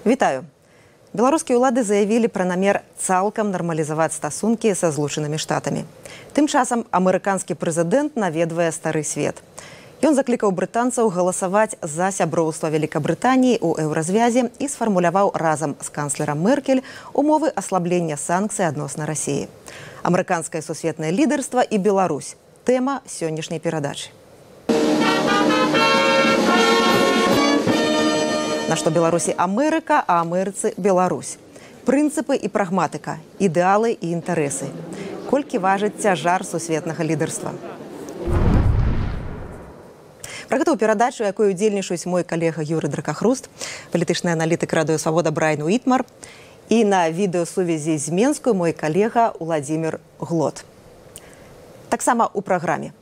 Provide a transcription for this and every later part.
Вітаю! Беларускія ўлады заявілі пра намер цалкам нармалізаваць стасункі са Злучанымі Штатамі. Тым часам амерыканскі прэзідэнт наведвае стары свет. Ён заклікаў брытанцаў галасаваць за сяброўства Великабрытаніі ў еўразвязе і сфармуляваў разам з канцлерам Меркель умовы аслаблення санкцый адносна Расіі. Амерыканскае сусветнае лідарства і Беларусь – тэма сённяшняй перадачы. На што Беларусі Амерыка, а Амерыцы Беларусь. Прынцыпы і прагматыка, ідэалы і інтарэсы. Колькі важыць цяжар сусветнага лідарства? Пра гэта ў перадачу, якой удзельнічаюць мой калега Юрый Дракахруст, палітычны аналітык радыё «Свабода» Брайан Уітмар і на відэасувязі з Менскаю мой калега Уладзімір Глот. Таксама ў праграме.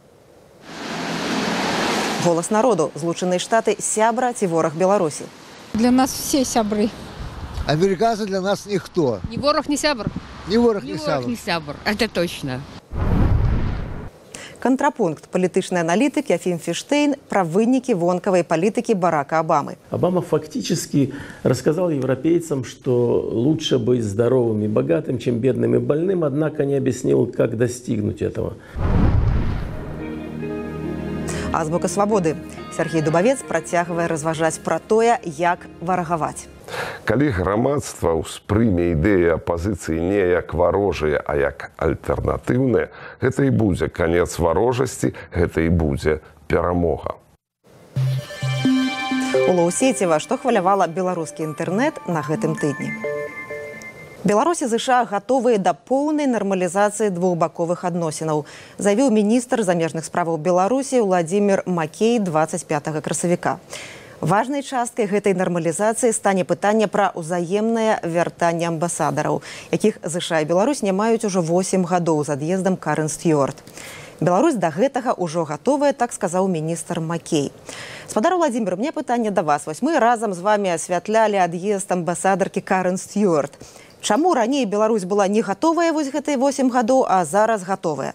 Голас народу. Злучаныя Штаты – сябра ці вораг Беларусі? Для нас все сябры. Американцы для нас никто. Ни ворог, ни сябр. Ни ворог, ни Ни сябр. Это точно. Контрапункт. Палітычны аналітык Яфім Фіштейн пра вынікі вонкавай палітыкі Барака Обамы. Обама фактически рассказал европейцам, что лучше быть здоровым и богатым, чем бедным и больным, однако не объяснил, как достигнуть этого. Азбука свабоды. Сергей Дубавец працягвае разважаць пра тое, як варагаваць. Калі грамадства ўспрыме ідэі апазіцыі не як варожыя, а як альтэрнатыўныя, гэта і будзе канец варожасці, гэта і будзе перамога. У Лоўсеціва, што хвалявала беларускі інтэрнэт на гэтым тыдні. Беларусь і ЗША гатовыя да поўнай нармалізацыі двухбаковых адносінаў, заявіў міністр замежных справаў Беларусі Уладзімір Макей 25 красавіка. Важнай часткай гэтай нармалізацыі стане пытанне пра ўзаемнае вяртанне амбасадараў, якіх ЗША і Беларусь не маюць ужо 8 гадоў з ад'ездам Карен Стюарт. Беларусь да гэтага ўжо гатовая, так сказаў міністр Макей. Спадар Уладзімір, мне пытанне да вас. Вось мы разам з вамі асвятлялі ад'езд амбасадаркі Карен Стюарт. Чаму раней Беларусь была не гатовая вось гэтай 8 гадоў, а зараз гатовая?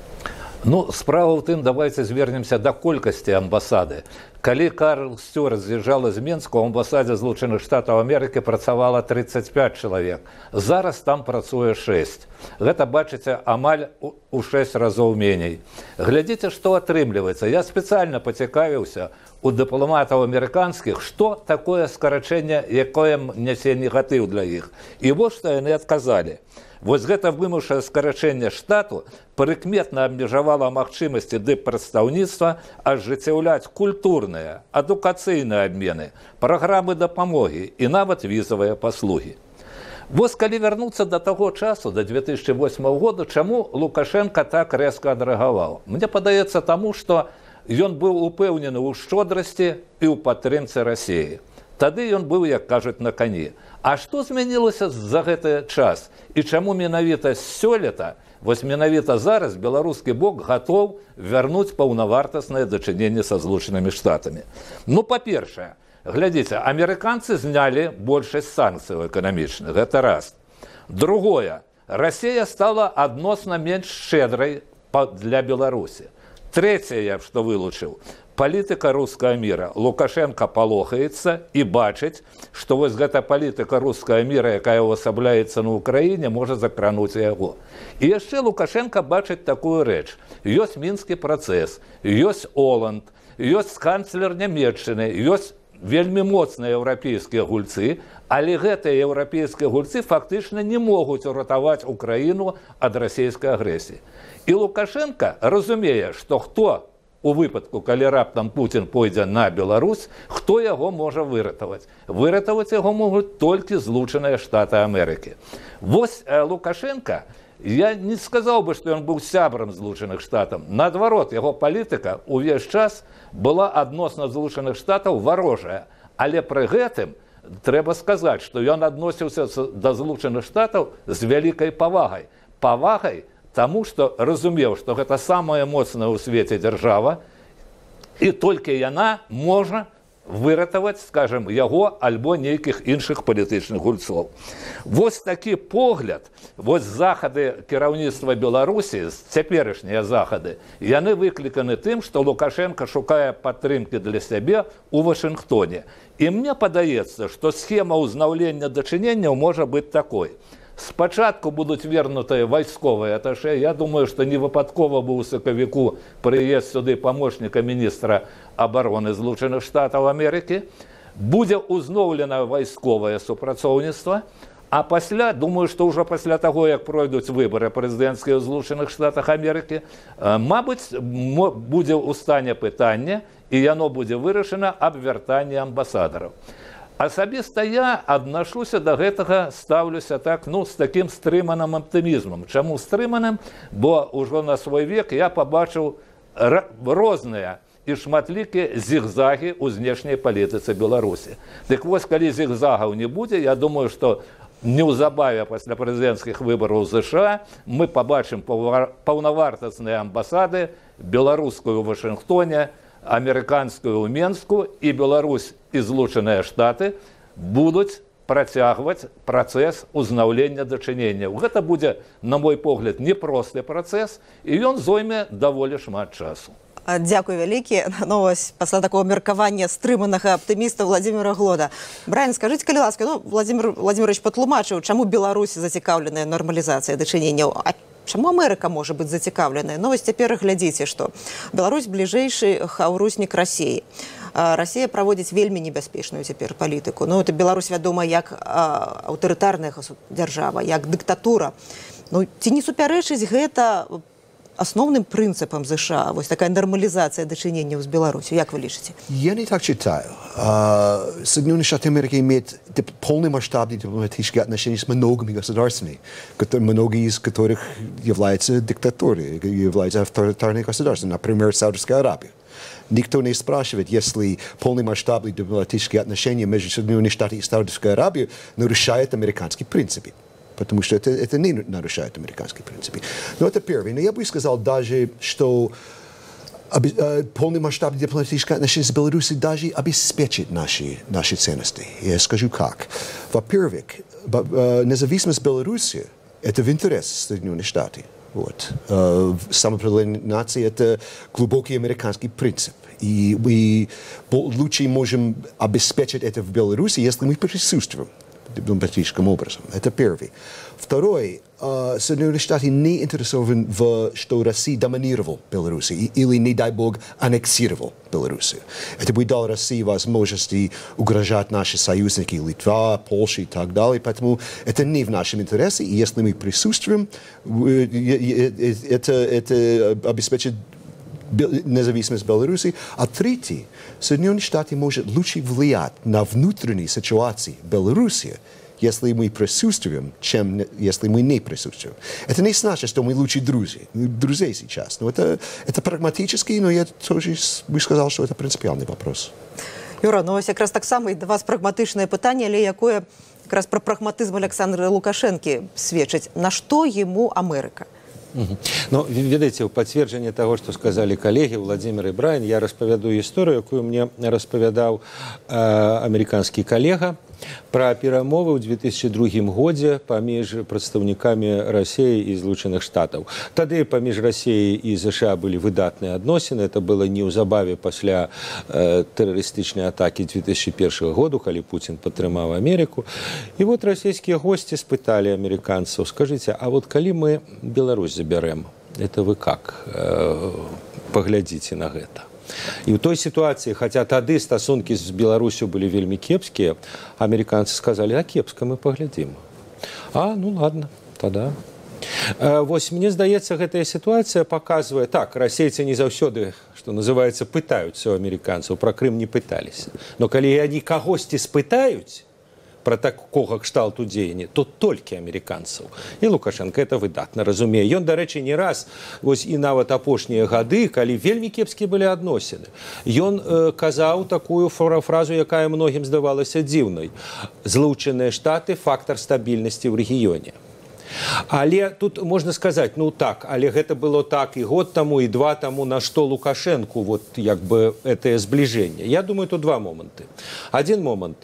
Ну, справа ў тым, давайте звернемся да колькасці амбасады. Калі Карен Стюарт з'язджала з Менску, у амбасадзе Злучаных Штатаў Амерыкі працавала 35 чалавек. Зараз там працуе 6. Гэта, бачыце, амаль у 6 разоў меней. Глядзіце, што атрымліваецца. Я спецыяльна пацікавіўся у дыпламатаў амерыканскіх, што такое скарачэнне, якое нясе негатыў для іх. І вось што яны адказалі. Вось гэта вымушае скарачэнне штату прыкметна абмежавала магчымасці дыппрадстаўніцтва ажыццяўляць культурныя, адукацыйныя абмены, праграмы дапамогі і нават візавыя паслугі. Вось калі вярнуцца да таго часу, да 2008 года, чаму Лукашенко так рэзка адрэагаваў? Мне падаецца таму, што ён быў упэўнены ў шчодрасці і ў падтрымцы Расіі. Тады ён быў, як кажуць, на кані. А што змянілася за гэты час? І чаму менавіта сёлета, вось менавіта зараз беларускі бок гатоў вярнуць паўнавартаснае дачыненне са Злучанымі Штатамі? Ну, па-першае, глядзіце, амерыканцы знялі большасць санкцыяў эканамічных, гэта раз. Другое, Расія стала адносна менш шчэдрай для Беларусі. Трэцяе, я б што вылучыў, палітыка рускага міра. Лукашенко палохаецца і бачыць, што вось гэта палітыка рускага міра, якая ўвасабляецца на Ўкраіне, можа закрануць яго. І яшчэ Лукашенко бачыць такую рэч. Ёсць мінскі працэс, ёсць Оланд, ёсць канцлер Нямецчыны, ёсць вельмі моцныя еўрапейскія гульцы, але гэтыя еўрапейскія гульцы фактычна не могуць уратаваць Украіну ад расійскай агрэсіі. І Лукашенко разумее, што хто у выпадку, калі раптам Путін пойдзе на Беларусь, хто яго можа выратаваць? Выратаваць яго могуць толькі Злучаныя Штаты Амерыкі. Вось Лукашенко, я не сказаў бы, што ён быў сябрам Злучаных Штатаў. Наадварот, яго палітыка ўвесь час была адносна Злучаных Штатаў варожая. Але пры гэтым трэба сказаць, што ён адносіўся да Злучаных Штатаў з вялікай павагай. Павагай, таму што разумеў, што гэта самая моцная ў свеце дзяржава, і толькі яна можа выратаваць, скажем, яго альбо нейкіх іншых палітычных гульцоў. Вось такі погляд, вось захады кіраўніцтва Беларусі, цяперашнія захады, яны выкліканы тым, што Лукашенко шукае падтрымкі для сябе ў Вашынгтоне. І мне падаецца, што схема ўзнаўлення дачыненняў можа быць такой. Спачатку будуць вернутыя вайсковыя аташе. Я думаю, што не выпадкова быў у сакавіку прыезд сюды памочніка міністра абароны Злучаных Штатаў Амерыкі. Будзе ўзноўлена вайсковае супрацоўніцтва, а пасля, думаю, што ўжо пасля таго, як пройдуць выбары прэзідэнцкія ў Злучаных Штатах Амерыкі, мабыць, будзе ў стане пытання, і яно будзе вырашана аб вяртанні амбасадараў. Асабіста я аднашуся да гэтага, стаўлюся так, з такім стрыманым аптымізмам. Чаму стрыманым? Бо ўжо на свой век я пабачыў розныя і шматлікія зігзагі ў знешняй палітыцы Беларусі. Дык вось, калі зігзагаў не будзе, я думаю, што неўзабаве пасля прэзідэнцкіх выбараў США мы пабачым паўнавартасныя амбасады, беларускую ў Вашынгтоне, амерыканскую ў Менску, і Беларусь і Злучаныя Штаты будуць працягваць працэс узнаўлення дачыненняў. Гэта будзе, на мой погляд, непросты працэс, і ён зойме даволі шмат часу. Дякую вялікі. Пасля такого меркавання стрыманага аптыміста Владзіміра Глода. Брайан, скажыце, калі ласка, Владзімір Владзімірович патлумачыў, чаму Беларусь зацікаўленая нармалізацыя дачыненняў, а чаму Амерыка можа быць зацікаўленая? Вось цяпер глядзіце, што Беларусь бліжэйшы хаўруснік Расіі. Расія праводзіць вельмі небяспечную цяпер палітыку. Это Беларусь вядома як аўтарытарная дзяржава, як дыктатура. Ці не супярэчыць гэта основным принципом США, вот такая нормализация дочинения с Беларусью, как вы лишите? Я не так считаю. Соединенные Штаты Америки имеют полномасштабные дипломатические отношения с многими государствами, многие из которых являются диктатурой, являются авторитарными государствами, например, Саудовская Аравия. Никто не спрашивает, если полномасштабные дипломатические отношения между Соединенными Штатами и Саудовской Аравией нарушают американские принципы. Потому что это не нарушает американские принципы. Но это первое. Но я бы сказал даже, что полномасштабные дипломатические отношения с Беларусью даже обеспечит наши ценности. Я скажу как. Во-первых, независимость Беларуси – это в интерес Соединенных Штатов. Самоопределение нации – это глубокий американский принцип. И мы лучше можем обеспечить это в Беларуси, если мы присутствуем дипломатическим образом. Это первый. Второй. Соединенные Штаты не интересованы в что Россия доминировала Беларуси или, не дай бог, аннексировала Белоруссию. Это бы дало России возможности угрожать наши союзники Литва, Польша и так далее. Поэтому это не в нашем интересе. И если мы присутствуем, это обеспечит независимость Беларуси. А третий, Соединенные Штаты могут лучше влиять на внутренние ситуации Беларуси, если мы присутствуем, чем если мы не присутствуем. Это не значит, что мы лучшие друзей сейчас. Но это прагматически, но я тоже бы сказал, что это принципиальный вопрос. Юра, ось якраз так само і до вас прагматичне питання, але якое якраз про прагматизм Олександра Лукашенки свідчить. На що йому Америка? Ведаеце, у пацверджанне таго, што сказалі калегі Владзімір і Брайан, я распавяду гісторыю, якую мне распавядаў амерыканскі калега пра перамовы ў 2002 годзе паміж прадстаўнікамі Расіі і Злучаных Штатаў. Тады паміж Расіяй і ЗША былі выдатныя адносіны. Это было неўзабаве пасля тэрарыстычнай атакі 2001 году, калі Пуцін падтрымаў Амерыку. І вот расійскія госці спыталі амерыканцаў: скажыце, а вот калі мы Беларусь забярэм, это вы как? Паглядзіце на гэта. І ў той сітуацыі, хаця тады стасункі з Беларусю былі вельмі кепскія, амерыканцы сказалі: а кепска, мы паглядзім. Ну ладно, тада. Вось, мне здаецца, гэтая сітуацыя паказвае, так, расейцы не заўсёды, што называецца, пытаюцца ў амерыканцаў, пра Крым не пыталіся. Но калі яны кагосьці спытаюць пра такога кшталту дзеяння, то толькі амерыканцаў. І Лукашенко это выдатна разумее. Ён, дарэчы, не раз, вось і нават апошнія гады, калі вельмі кепскія былі адносіны, ён казаў такую фразу, якая многім здавалася дзіўнай: Злучаныя Штаты – фактар стабільнасці ў рэгіёне. Але тут можна сказаць, ну так, але гэта было так і год таму, і 2 таму, на што Лукашенку вот як бы гэтае збліжэнне. Я думаю, тут 2 моманты. Адзін момант.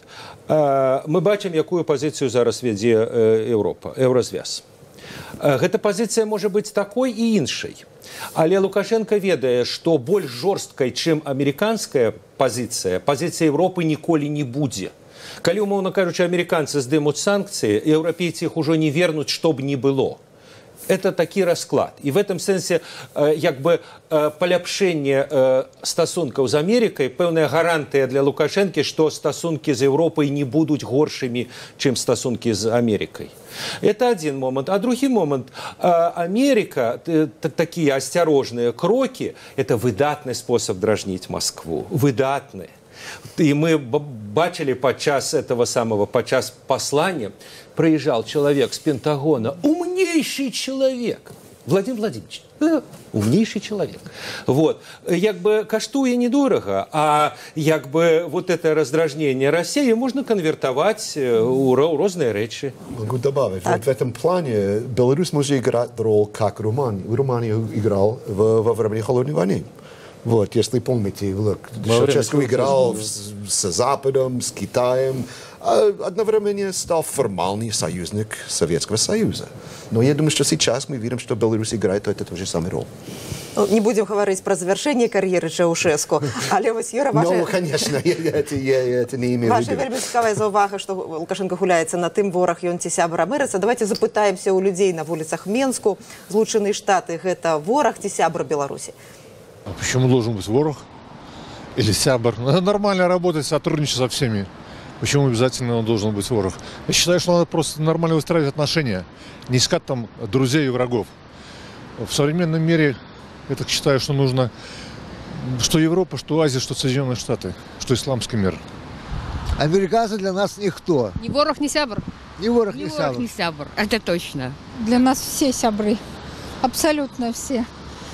Мы бачым, якую пазіцыю зараз вядзе Еўропа, Еўразвяз. Гэта пазіцыя можа быць такой і іншай. Але Лукашенко ведае, што больш жорсткай, чым амерыканская пазіцыя, пазіцыя Еўропы ніколі не будзе. Калі, умоўна кажучы, амерыканцы здымуць санкцыі, еўрапейцы іх ужо не вернуць, што б ні было. Это такі расклад. І в этом сэнсе як бы паляпшэнне стасункаў з Амерыкай, пэўная гарантыя для Лукашэнкі, што стасункі з Еўропай не будуць горшымі, чым стасункі з Амерыкай. Это адзін момант. А другі момант. Америка, такія асцярожныя крокі, это выдатны спосаб дражніць Москву. Выдатны. И мы бачили подчас этого самого, подчас послания, приезжал человек с Пентагона, умнейший человек, Владимир Владимирович, умнейший человек. Вот. Як бы каштуе недорого, а як бы вот это раздражнение России можно конвертовать у разные речи. Могу добавить, вот в этом плане Беларусь может играть роль, как Румыния. Румыния играл во время Холодной войны. Вот, если помните, Чеченко играл с Западом, с Китаем, а одновременно стал формальный союзник Советского Союза. Но я думаю, что сейчас мы видим, что Беларусь играет тот же самый роль. Не будем говорить про завершение карьеры Чаушеску, але вось Юра, ваша... Ну, конечно, это не имею в виду. Ваша вельмі цікавая заувага, што Лукашенко гуляецца на тым, вораг ён ці сябар Амерыцы. Давайте запытаемся у людзей на вуліцах Менску. Злучаныя Штаты – гэта вораг ці сябар Беларусі? А почему должен быть ворог или сябар? Надо нормально работать, сотрудничать со всеми. Почему обязательно он должен быть ворог? Я считаю, что надо просто нормально выстраивать отношения, не искать там друзей и врагов. В современном мире я так считаю, что нужно, что Европа, что Азия, что Соединенные Штаты, что исламский мир. Американцы для нас никто. Ни ворог, ни сябр. Ни ворог, Ни ни ворог, сябр. ни сябр. Это точно. Для нас все сябры. Абсолютно все.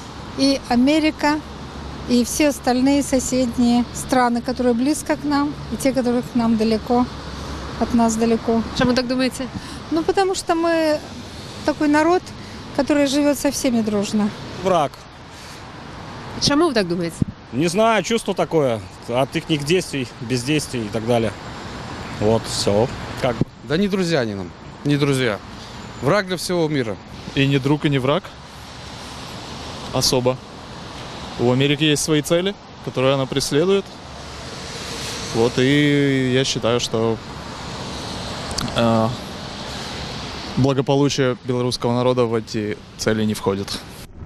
И Америка, и все остальные соседние страны, которые близко к нам, и те, которые к нам далеко, от нас далеко. Почему так думаете? Ну, потому что мы такой народ, который живет со всеми дружно. Враг. Почему вы так думаете? Не знаю, чувство такое. От их действий, бездействий и так далее. Вот, все. Как бы. Да не друзья они нам, не друзья. Враг для всего мира. И не друг, и не враг. Особо. У Америки есть свои цели, которые она преследует. Вот, и я считаю, что благополучие белорусского народа в эти цели не входит.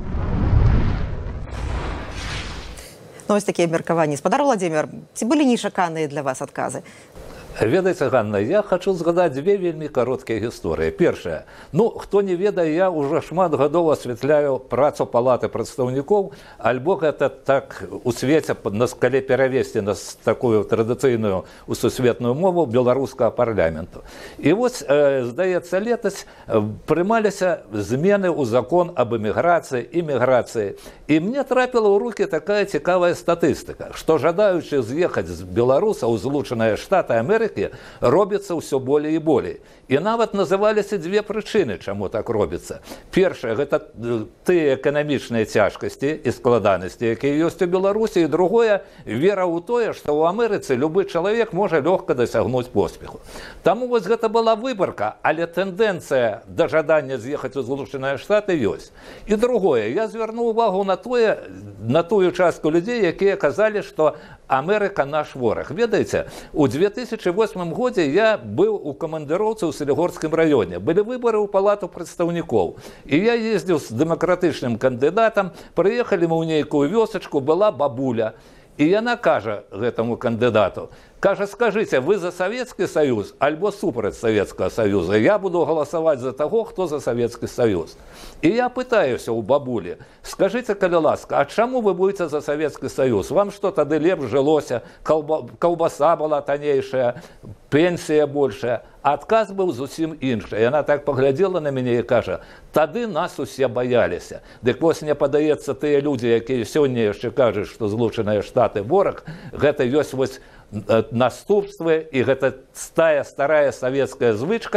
Ну, ось такія меркаванні. Спадар Владимир, ці былі нечаканыя для вас адказы? Ведаеце, Ганна, я хочу згадаць 2 вельмі кароткія гісторыі. Першая. Ну, хто не ведае, я уже шмат гадоў асвятляю працу палаты прадстаўнікоў, альбо гэта так у свеце, калі перавесці на такую традыцыйную у сусветную мову беларускага парламенту. І вось, здаецца, летась прымаліся змены ў закон аб эміграцыі і міграцыі. І мне трапіла ў рукі такая цікавая статыстыка, што жадаючы з'ехаць з Беларуса ў Злучаныя Штаты Амерыкі робіцца ўсё болей і болей. І нават называліся 2 прычыны, чаму так робіцца. Першае, гэта тыя эканамічныя цяжкасці і складанасці, якія ёсць у Беларусі, і другое, вера ў тое, што ў Амерыцы любы чалавек можа лёгка дасягнуць поспеху. Таму вось гэта была выбарка, але тэндэнцыя да жадання з'ехаць у Злучаныя Штаты ёсць. І другое, я звярнуў увагу на тую частку людзей, якія казалі, што Амерыка наш вораг. Ведаеце, у 2008 годзе я быў у камандыроўцы ў Салігорскім раёне. Былі выбары ў палату прадстаўнікоў. І я ездзіў з дэмакратычным кандыдатам, прыехалі мы ў нейкую вёсачку, была бабуля. І яна кажа гэтаму кандыдату, кажа, скажыце, вы за Савецкі Саюз альбо супраць Савецкага Саюза? Я буду галасаваць за таго, хто за Савецкі Саюз. І я пытаюся ў бабулі, скажыце, калі ласка, а чаму вы будете за Савецкі Саюз? Вам што тады лепш жылося, каўбаса была таннейшая, пенсія большая? А адказ быў зусім іншы. Яна так паглядзела на мяне і кажа, тады нас усе баяліся. Дык вось мне падаецца, тыя людзі, якія сёння яшчэ кажуць, што Злучаныя Штаты вораг, гэта ёсць вось наступствы, і гэта тая старая савецкая звычка,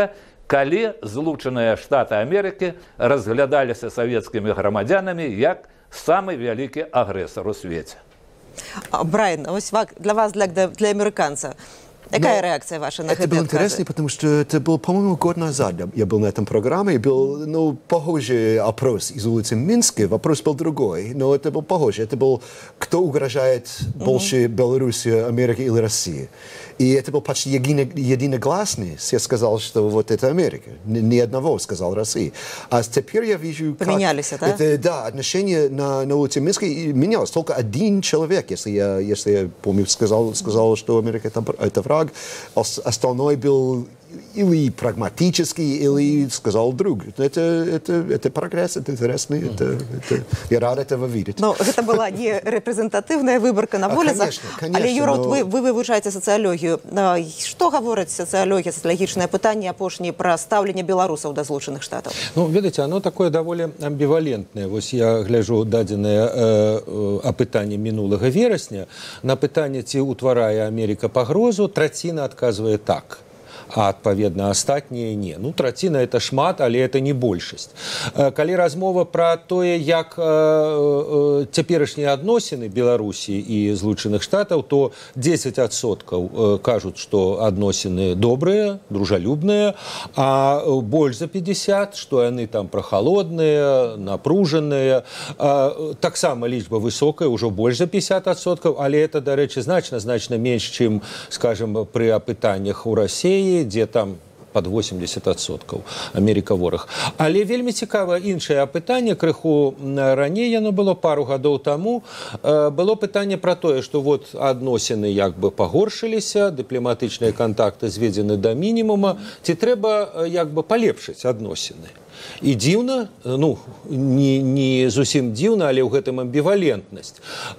калі Злучаныя Штаты Амерыкі разглядаліся савецкімі грамадзянамі як самы вялікі агрэсар у свеце. Брайан, для вас, для американца, какая реакция ваша на это? Это было интересно, потому что это был, по-моему, год назад. Я был на этом программе, и был, похожий опрос из улицы Минска. Вопрос был другой, но это был похожий. Это был, кто угрожает больше Беларуси, Америки или России. И это был почти единогласный. Все сказали, что вот это Америка. Ни одного сказал Россия. А теперь я вижу, как... Поменялись, да? Это, да, отношение на улице Минска менялось. Только один человек, если я помню, сказал, что Америка это враг. Остальной был или прагматический, или сказал друг. Это прогресс, это интересно. Я рад этого видеть. Но это была не репрезентативная выборка на вулицах. Конечно, але, Юра, вы вывучаете социологию. Что говорит социология, социологичное питание апошнее про ставление белорусов до Злучаных Штатов? Ну, видите, оно такое довольно амбивалентное. Вот я гляжу дадзенае опытание минулого вересня. На питание, ці утварае Америка пагрозу, траціна отказывает так. А адпаведна астатнія не. Ну, траціна это шмат, але это не большасць. Калі размова пра тое, як цяперашнія адносіны Беларусі і Злучаных Штатаў, то 10% кажуць, што адносіны добрыя, дружалюбныя, а больш за 50%, што яны там прахалодныя, напружаныя. Таксама лічба высокая, ўжо больш за 50%, але это, дарэчы, значна менш, чым, скажем, пры апытаннях у Расіі, дзе там под 80% Америка вораг. Але вельмі цікава іншае апытанне, крыху раней яно было пару гадоў таму, было пытанне пра тое, што вот адносіны як бы пагоршыліся, дыпламатычныя кантакты зведзены да мінімума, ці трэба як бы палепшыць адносіны. І дзіўна, ну, не зусім дзіўна, але ў гэтым амбівалентнасць.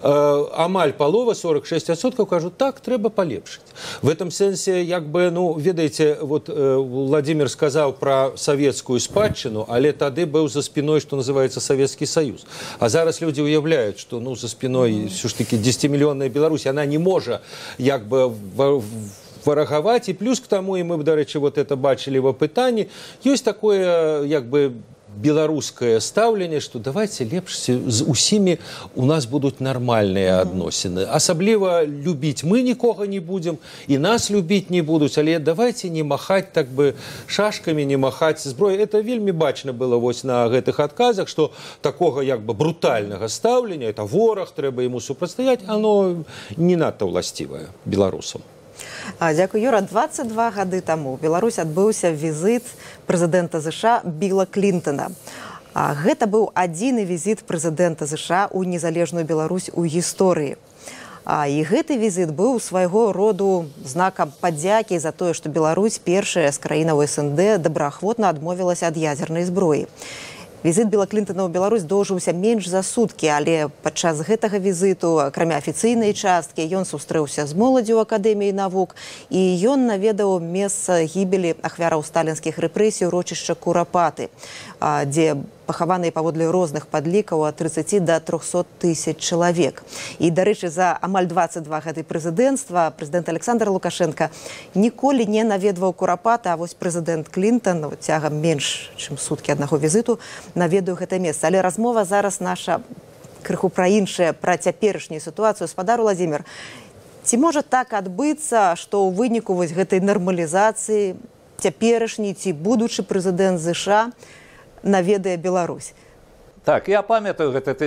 Амаль палова, 46% кажуць, так, трэба палепшыць. В этом сэнсе, як бы, ну, ведаеце, вот Владимир сказаў пра савецкую спадчыну, але тады быў за спиной, што называецца Савецкі Саюз. А зараз людзі ўяўляюць, што, ну, за спиной все ж таки 10-мільённая Беларусь, она не можа, як бы, варагаваць, і плюс к тому, і мы, дарэчы, вот это бачылі в апытанні, ёсць такое, як бы, беларускае стаўленне, што давайте лепш з усімі у нас будуць нармальныя адносіны. Асабліва любіць мы нікога не будзем, і нас любіць не будуць, але давайте не махаць так бы шашкамі, не махаць зброяй. Это вельмі бачна было вось на гэтых адказах, што такога як бы брутальнага стаўлення, это вораг, трэба яму супрацьстаяць, оно не надта ўласцівае беларусам. Дякую, Юра. 22 гады таму ў Беларусь адбыўся візіт прэзідэнта ЗША Білла Клінтона. Гэта быў адзіны візіт прэзідэнта ЗША ў незалежную Беларусь у гісторыі. І гэты візіт быў свайго роду знакам падзякі за тое, што Беларусь, першая з краінаў СНД, добраахвотна адмовілася ад ядзернай зброі. Візіт Білла Клінтона ў Беларусь доўжыўся менш за суткі, але падчас гэтага візіту, акрамя афіцыйнай часткі, ён сустрэўся з моладдзю Акадэміі навук, і ён наведаў месца гібелі ахвяраў сталінскіх рэпрэсій урочышча Курапаты, дзе пахаваныя паводле розных падлікаў ад 30 до 300 тысяч чалавек. І, дарэчы, за амаль 22 гады прэзідэнцтва прэзідэнт Александр Лукашенко ніколі не наведваў Курапаты, а вось прэзідэнт Клінтон цягам менш, чым суткі аднаго візіту, наведаў гэта месца. Але размова зараз наша крыху пра іншае, пра цяперашнюю сітуацыю. Спадар Владимир, ці можа так адбыцца, што ў выніку вось гэтай нармалізацыі цяперашні ці будучы прэзідэнт ЗША наведае Беларусь? Так, я памятаю, гэта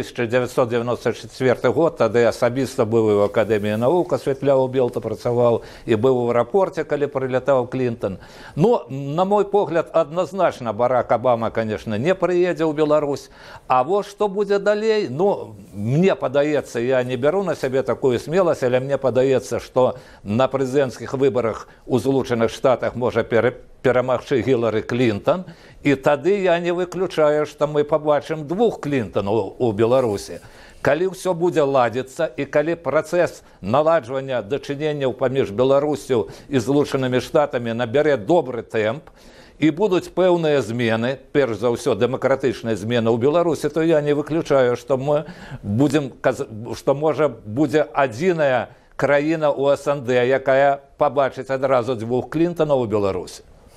1994 год, тады асабіста быў і ў Акадэміі навук, асвятляў у Белта, працаваў, і быў у аэрапорце, калі прылятаў Клінтон. Но, на мой погляд, адназначна Барак Обама, конечно, не прыедзе ў Беларусь. А вот што будзе далей, ну, мне падаецца, я не беру на сябе такую смеласць, але мне падаецца, што на прэзідэнцкіх выбарах у Злучаных Штатах можа перамагчы Гілары Клінтон, і тады я не выключаю, што мы пабачым двух Клінтонаў у Беларусі. Калі ўсё будзе ладзіцца, і калі працэс наладжвання дачыненняў паміж Беларусю і Злучанымі Штатамі набярэ добры тэмп, і будуць пэўныя змены, перш за ўсё дэмакратычныя змены ў Беларусі, то я не выключаю, што мы будзем, што можа будзе адзіная краіна ў СНД, якая пабачыць адразу двух Клінтонаў у Беларусі.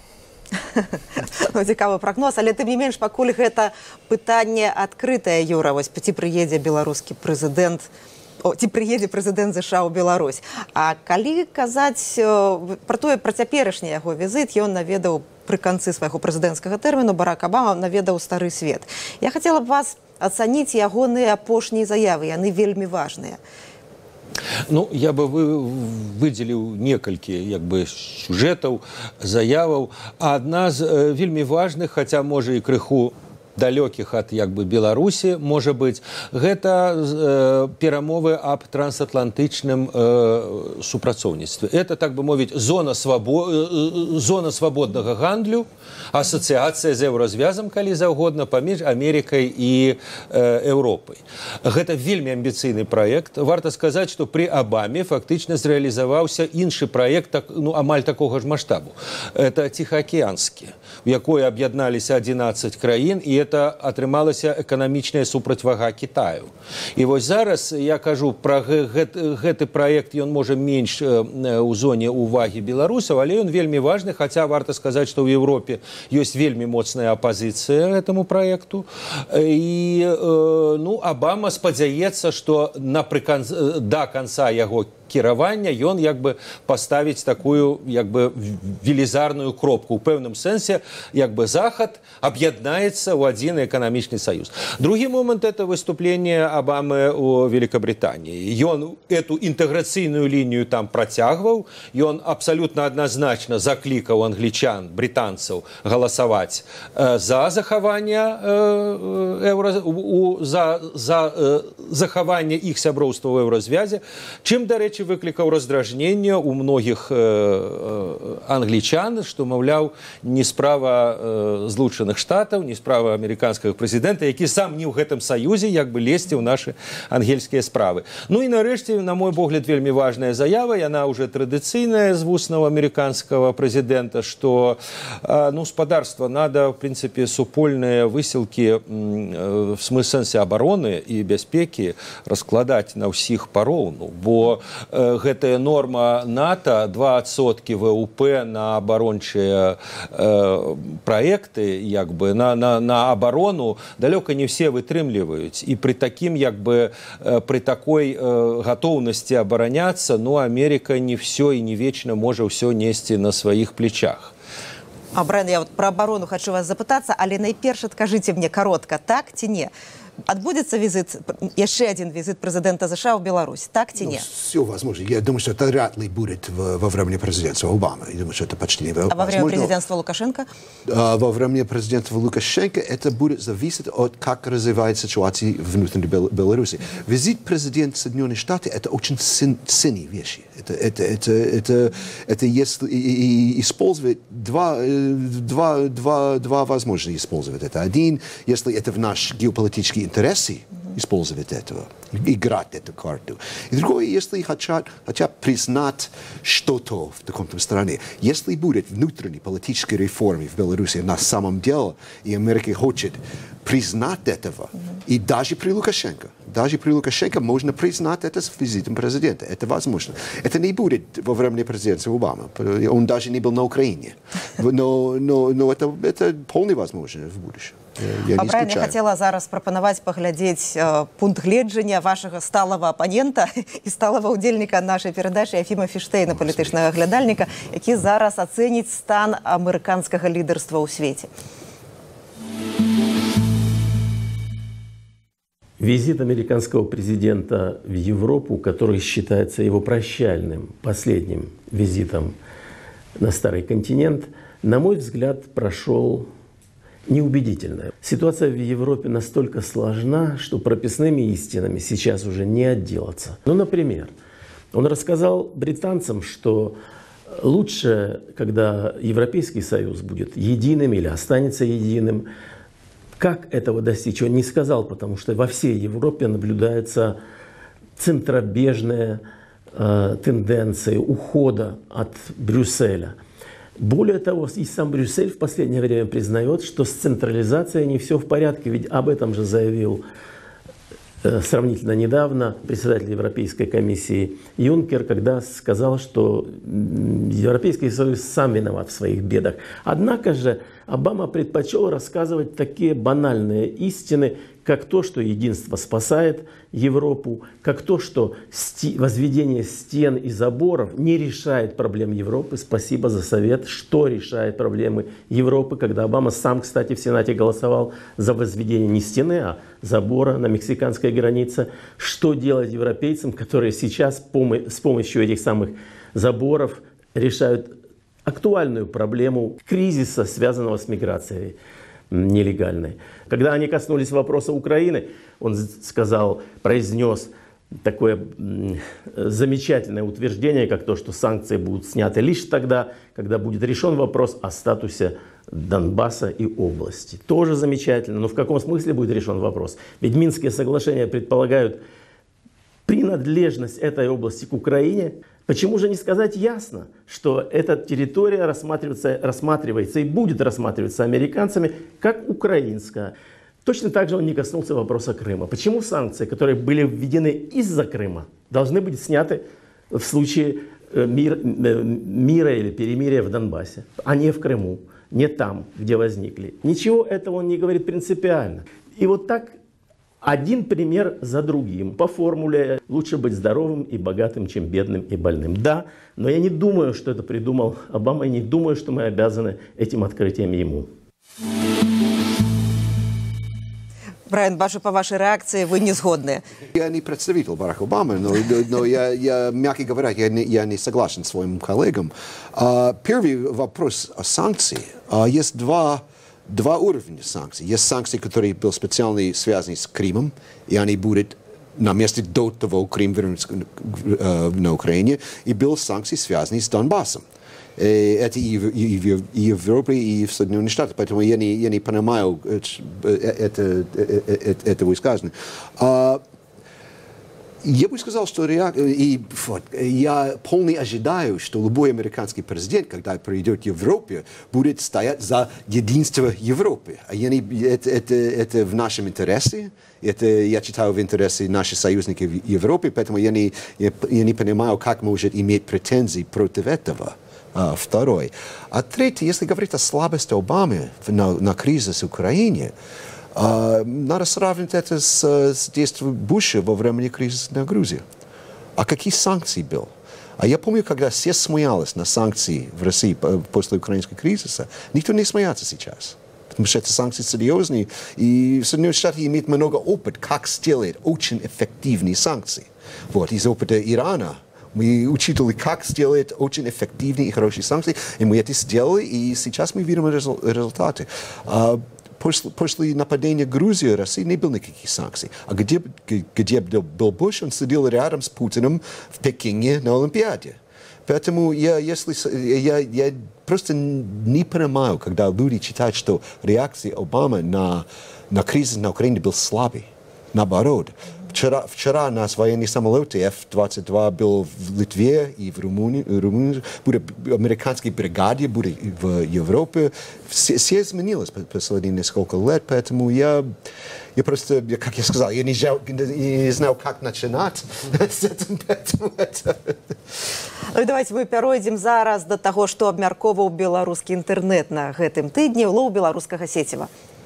Ну, цікавы прагноз, але тым не менш, пакуль гэта пытанне адкрытае, Юра, вось ці прыедзе беларускі прэзідэнт, ці прыедзе прэзідэнт ЗША ў Беларусь. А калі казаць пра цяперашні яго візіт, ён наведаў пры канцы свайго прэзідэнцкага тэрміну, Барак Абама наведаў стары свет. Я хацела б вас ацаніць ягоныя апошнія заявы, яны вельмі важныя. Ну, я бы выделил некалькі сюжэтаў, заяваў. Адна з вельмі важных, хаця можа і крыху далёкіх ад Беларусі, можа быць, гэта перамовы аб трансатлантычным супрацоўніцтве. Это, так бы мовіць, зона свабоднага гандлю, асацыяцыя з еўразвязам, калі заўгодна, паміж Амерыкай і Еўропай. Гэта вельмі амбіцыйны праект. Варта сказаць, што пры Абаме фактычна зрэалізаваўся іншы праект амаль такога ж маштабу. Это Ціхаакіянскі, у якой аб'ядналіся 11 краін, і это атрымалася эканамічная супрацьвага Кітаю. І вось зараз я кажу пра гэты праект, ён можа менш у зоне увагі беларусаў, але ён вельмі важны, хаця варта сказаць, што ў Еўропе ёсць вельмі моцная апазіцыя гэтаму праекту. І Абама спадзяецца, што да канца яго кіравання ён паставіць такую велізарную кропку. У пэўным сэнсе Захад аб'яднаецца ў адзін эканамічны саюз. Другі момент – это выступление Обамы у Великобритании. Ён эту інтэграцыйную лінію там працягваў, ён абсалютна адназначна заклікаў англічан, британцаў галасаваць за захаванне іх сяброўства ў еўразвязе, чым, дарэчы, выклікаў раздражненне у многіх англічан, што, маўляў, не справа Злучаных Штатаў, не справа амерыканскага прэзідэнта, які сам не ў гэтым саюзе лезці ў нашы ангельскія справы. Ну і нарэшце, на мой погляд, вельмі важная заява, яна ўжо традыцыйная з вуснаў амерыканскага прэзідэнта, што спадарства надо, в прынцыпе, супольныя высілкі в сэнсе абароны і бяспекі раскладаць на ўсіх пароўну, бо гэтая норма НАТО 2% ВВП на абарончыя праекты, на абарону далёка не все вытрымліваюць. І пры такім, пры такой гатоўнасці абараняцца, Америка не все і не вечна можа ўсё несці на сваіх плечах. Брайан, я про абарону хочу вас запытацца, але найперш адкажыце мне коротко, так ці не? Отбудется визит, еще один визит президента США в Беларусь, так или нет? Все возможно. Я думаю, что это вряд ли будет во время президентства Обамы. Я думаю, что это почти невозможно. А во время президентства Лукашенко? Во время президентства Лукашенко это будет зависеть от как развивается ситуация внутри Беларуси. Визит президента Соединенных Штатов это очень ценные вещи. Это если использовать два возможности использовать это. Один, если это в наш геополитический интересы использовать этого, играть эту карту. И другое, если хотят признать что-то в таком стране. Если будет внутренней политической реформы в Беларуси на самом деле, и Америка хочет признать этого, и даже при Лукашенко можно признать это с визитом президента. Это возможно. Это не будет во время президентства Обамы. Он даже не был на Украине. Но это вполне возможно в будущем. Брайан, я хотела зараз прапанаваць паглядзець пункт гледжання вашага сталага апанента і сталага удзельніка нашай перадачы Ефіма Фіштейна, палітычнага глядальніка, які зараз ацэніць стан амерыканскага лідарства ў свеце. Визит американского президента в Европу, который считается его прощальным, последним визитом на Старый континент, на мой взгляд, прошел неубедительно. Ситуация в Европе настолько сложна, что прописными истинами сейчас уже не отделаться. Ну, например, он рассказал британцам, что лучше, когда Европейский Союз будет единым или останется единым. Как этого достичь, он не сказал, потому что во всей Европе наблюдается центробежная тенденция ухода от Брюсселя. Более того, и сам Брюссель в последнее время признает, что с централизацией не все в порядке, ведь об этом же заявил сравнительно недавно председатель Европейской комиссии Юнкер, когда сказал, что Европейский Союз сам виноват в своих бедах. Однако же Обама предпочел рассказывать такие банальные истины, как то, что единство спасает Европу, как то, что возведение стен и заборов не решает проблем Европы. Спасибо за совет, что решает проблемы Европы, когда Обама сам, кстати, в Сенате голосовал за возведение не стены, а забора на мексиканской границе. Что делать европейцам, которые сейчас с помощью этих самых заборов решают актуальную проблему кризиса, связанного с миграцией нелегальной. Когда они коснулись вопроса Украины, он произнес такое замечательное утверждение, как то, что санкции будут сняты лишь тогда, когда будет решен вопрос о статусе Донбасса и области. Тоже замечательно, но в каком смысле будет решен вопрос? Ведь Минские соглашения предполагают принадлежность этой области к Украине. Почему же не сказать ясно, что эта территория рассматривается и будет рассматриваться американцами как украинская? Точно так же он не коснулся вопроса Крыма. Почему санкции, которые были введены из-за Крыма, должны быть сняты в случае мира или перемирия в Донбассе, а не в Крыму, не там, где возникли? Ничего этого он не говорит принципиально. И вот так один пример за другим. По формуле «лучше быть здоровым и богатым, чем бедным и больным». Да, но я не думаю, что это придумал Обама, и не думаю, что мы обязаны этим открытием ему. Брайан, бачу по вашей реакции, вы не сгодны. Я не представитель Барака Обамы, но я, мягко говоря, я не согласен с своим коллегам. Первый вопрос о санкции. Есть два уровня санкций. Есть санкции, которые были специально связаны с Крымом, и они будут на месте до того, Крым вернется на Украине, и были санкции, связанные с Донбассом. Это и в Европе, и в Соединенных Штатах. Поэтому я не понимаю это высказывание. Я бы сказал, что я полный ожидаю, что любой американский президент, когда придет в Европе, будет стоять за единство Европы. Это в нашем интересе. Это, я читаю, в интересе наших союзников в Европе, поэтому я не понимаю, как может иметь претензии против этого. Второй. А третий, если говорить о слабости Обамы на кризис в Украине, надо сравнить это с действием Буша во время кризиса на Грузии. А какие санкции были? А я помню, когда все смеялись на санкции в России после украинского кризиса, никто не смеется сейчас. Потому что это санкции серьезные, и Соединенные Штаты имеют много опыта, как сделать очень эффективные санкции. Вот, из опыта Ирана мы учили, как сделать очень эффективные и хорошие санкции, и мы это сделали, и сейчас мы видим результаты. После нападения Грузии, России не было никаких санкций. А где был Буш, он сидел рядом с Путиным в Пекине на Олимпиаде. Поэтому я просто не понимаю, когда люди считают, что реакция Обамы на кризис на Украине был слабой. Наоборот. Вчера нас военные самолеты F-22 был в Литве и в Румынии. Будет американские бригады, будет в Европе. Все изменилось последние несколько лет, поэтому я просто, как я сказал, я не знал, как начинать с этим. Ну, давайте мы перейдем зараз до того, что обмярковывал белорусский интернет на гэтым тыдні ў лоў беларускага сеціва.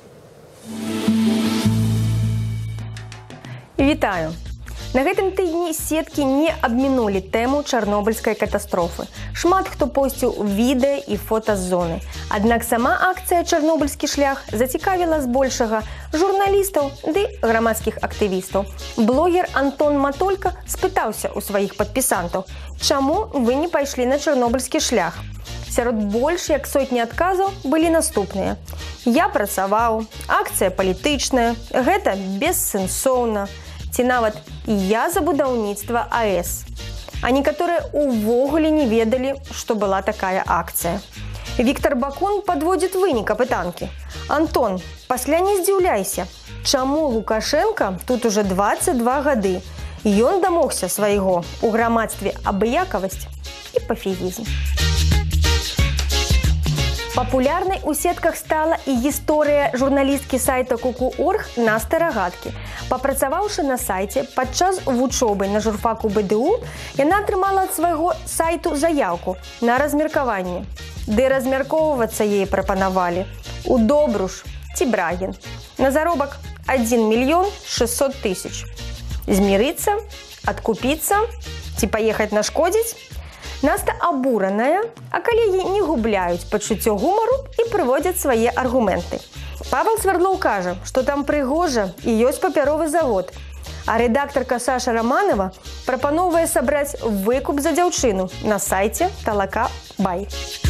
Вітаю! На гэтым тыдні сеткі не абмінулі тэму чарнобыльскай катастрофы. Шмат хто посціў відэа і фота з зоны. Аднак сама акцыя «Чарнобыльскі шлях» зацікавіла збольшага журналістаў ды грамадскіх актывістаў. Блогер Антон Матолька спытаўся ў сваіх падпісантаў, чаму вы не пайшлі на чарнобыльскі шлях? Сярод больш як сотні адказаў былі наступныя. Я працаваў, акцыя палітычная, гэта бессэнсоўна. Ці нават «я за будаўніцтва АЭС». А некаторыя увогуле не ведалі, што была такая акцыя. Віктор Бакун падводзіць вынік апытанкі. Антон, пасля не здзіўляйся, чаму Лукашенко тут уже 22 гады. Ён дамогся свайго у грамадстве абыякавасць і пафігізм. Папулярнай у сетках стала і гісторыя журналісткі сайта Kuku.org Насты Рагаткі. Папрацаваўшы на сайце падчас вучобы на журфаку БДУ, яна атрымала ад свайго сайту заяўку на размеркаванне. Ды размяркоўвацца ей прапанавалі у Добруш ці Брагін на заробак 1 мільён 600 тысяч. Змірыцца, адкупіцца ці паехаць нашкодзіць? Наста абураная, а калегі не губляюць пачуццё гумару і прыводзяць свае аргументы. Павел Свярдлоў кажа, што там прыгожа і ёсць папяровы завод, а рэдактарка Саша Романова прапаноўвае сабраць выкуп за дзяўчыну на сайце Талака Бай.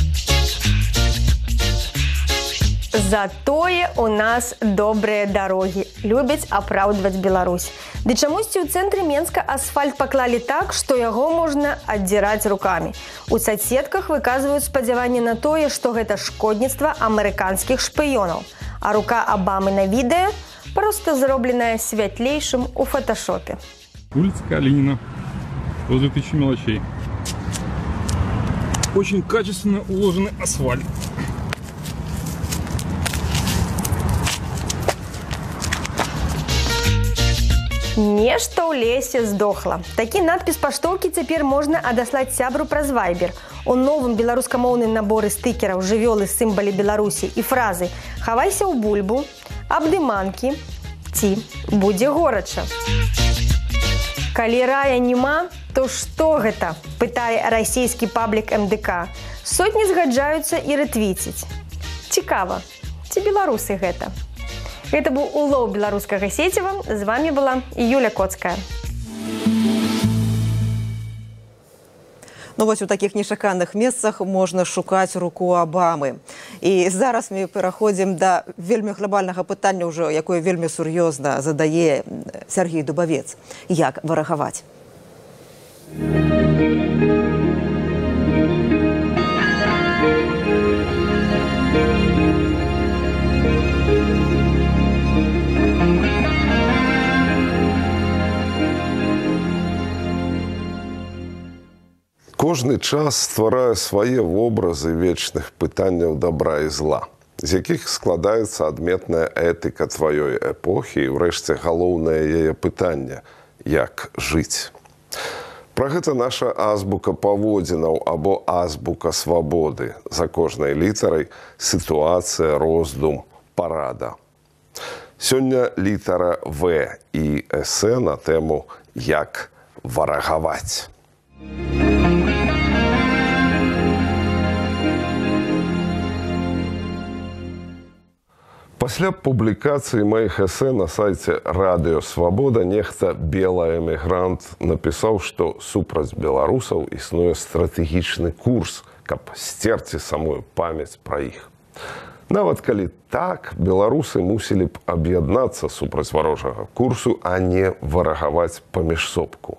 Затое у нас добрыя дарогі, любяць апраўдваць Беларусь. Ды чамусьці ў цэнтры Менска асфальт паклалі так, што яго можна аддзіраць рукамі. У соцсетках выказваюць спадзяванне на тое, што гэта шкодніцтва амерыканскіх шпіёнаў, а рука Обамы на відэа проста зробленая святлейшым у фотошопе. Улица Калинина, возле 1000 мелочей. Очень качественно уложенный асфальт. Нешта ў лесе здохла. Такі надпіс паштоўкі цяпер можна адаслаць сябру праз Вайбер. У новым беларускамоўным наборы стыкераў жывёлы, сімвалы Беларусі і фразы «Хавайся ў бульбу», «Абдыманкі» ці «Будзе горача». Калі рая няма, то што гэта? Пытае расійскі паблік МДК. Сотні згаджаюцца і ретвіціць. Цікава, ці беларусы гэта? Гэта быў улоў беларускага сеціва. З вамі была Юля Коцкая. Ну вось у такіх нечаканых месцах можна шукаць руку Обамы. І зараз мы пераходзім да вельмі глобальнага пытання, ўжо якое вельмі сур'ёзна задае Сергей Дубавец. Як варагаваць? Кожны час стварае свае вобразы вечных пытанняў добра і зла, з якіх складаецца адметная этыка тваёй эпохі і, ўрэшце, галоўнае яе пытанне – як жыць. Пра гэта наша азбука паводзінаў або азбука свабоды. За кожнай літарай сітуацыя, роздум, парада. Сёння літара В і эсэ на тэму «Як варагаваць». Пасля публікацыі маіх эсэ на сайце «Радыё Свабода» нехта белы эмігрант напісаў, што супраць беларусаў існуе стратэгічны курс, каб сцерці самую памяць пра іх. Нават калі так, беларусы мусілі б аб'яднацца супраць варожага курсу, а не варагаваць паміж сопку.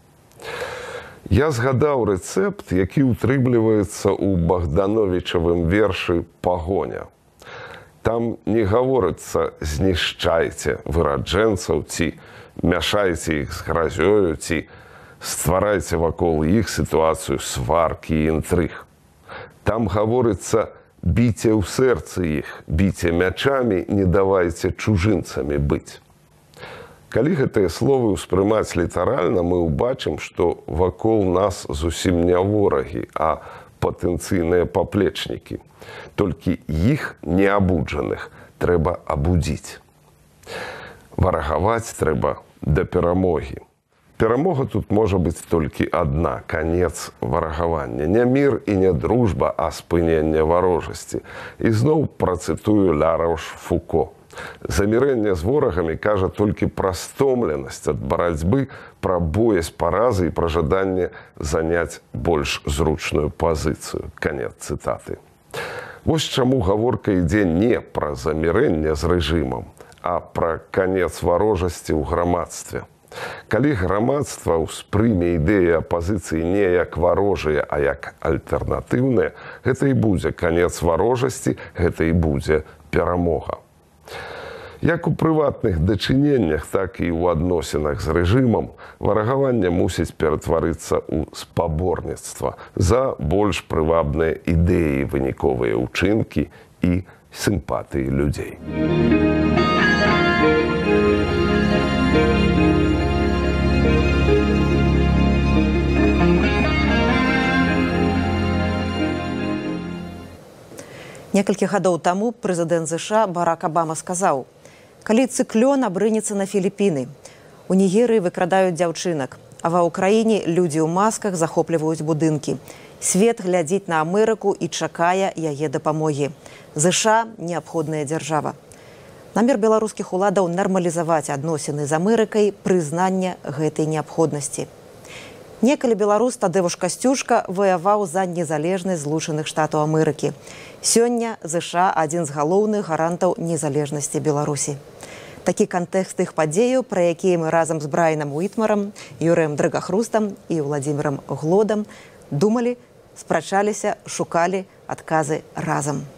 Я згадаў рэцэпт, які ўтрымліваецца ў Богдановічавым вершы «Пагоня». Там не гаворыцца «знішчайце выраджэнцаў» ці «мяшайце іх з гразёю» ці «стварайце вакол іх сітуацыю сваркі і інтрыг». Там гаворыцца «біце ў сэрцы іх, біце мячамі, не давайце чужынцамі быць». Калі гэтыя словы ўспрымаць літаральна, мы ўбачым, што вакол нас зусім не ворагі, а патэнцыйныя паплечнікі. Толькі іх неабуджаных трэба абудзіць. Варагаваць трэба да перамогі. Перамога тут можа быць толькі адна – канец варагавання. Не мір і не дружба, а спыненне варожасці. І зноў працытую Ля Рош-Фуко. Замірэнне з ворагамі кажа толькі пра стомленасць ад барацьбы, пра боязь паразы і пра жаданне заняць больш зручную пазіцыю. Канец цытаты. Вось чаму гаворка ідзе не пра замірэнне з рэжымам, а пра канец варожасці ў грамадстве. Калі грамадства ўспрыме ідэі апазіцыі не як варожыя, а як альтэрнатыўныя, гэта і будзе канец варожасці, гэта і будзе перамога. Як у прыватных дачыненнях, так і ў адносінах з рэжымам варагаванне мусіць ператварыцца ў спаборніцтва за больш прывабныя ідэі, выніковыя ўчынкі і сімпатыі людзей. Некалькі гадоў таму прэзідэнт ЗША Барак Абама сказаў: «Калі цыклон абрынецца на Філіпіны, у Нігерыі выкрадаюць дзяўчынак, а ва ўкраіне людзі ў масках захопліваюць будынкі. Свет глядзіць на Амерыку і чакае яе дапамогі. ЗША – неабходная дзяржава». Намер беларускіх уладаў нармалізаваць адносіны з Амерыкай прызнання гэтай неабходнасці. Некалі беларус Тадзеуш Касцюшка ваяваў за незалежнасць Злучаных Штатаў Амерыкі. Сёння ЗША – адзін з галоўных гарантаў незалежнасці Беларусі. Такі кантэкст іх падзеяў, пра якія мы разам з Брайанам Уітмарам, Юрыем Драгахрустам і Владзімірам Глодам думалі, спрачаліся, шукалі адказы разам.